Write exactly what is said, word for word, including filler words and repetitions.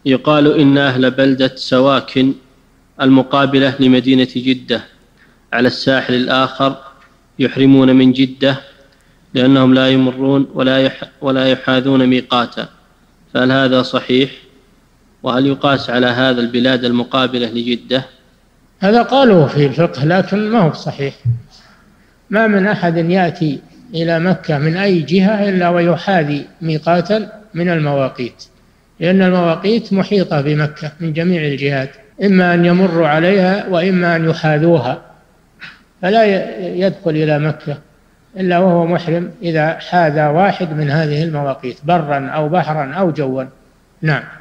يقال إن أهل بلدة سواكن المقابلة لمدينة جدة على الساحل الآخر يحرمون من جدة لأنهم لا يمرون ولا يح ولا يحاذون ميقاتا، فهل هذا صحيح؟ وهل يقاس على هذا البلاد المقابلة لجدة؟ هذا قالوا في الفقه لكن ما هو صحيح. ما من أحد يأتي إلى مكة من أي جهة إلا ويحاذي ميقاتا من المواقيت، لأن المواقيت محيطة بمكة من جميع الجهات، إما أن يمروا عليها وإما أن يحاذوها، فلا يدخل إلى مكة إلا وهو محرم إذا حاذى واحد من هذه المواقيت برا أو بحرا أو جوا. نعم.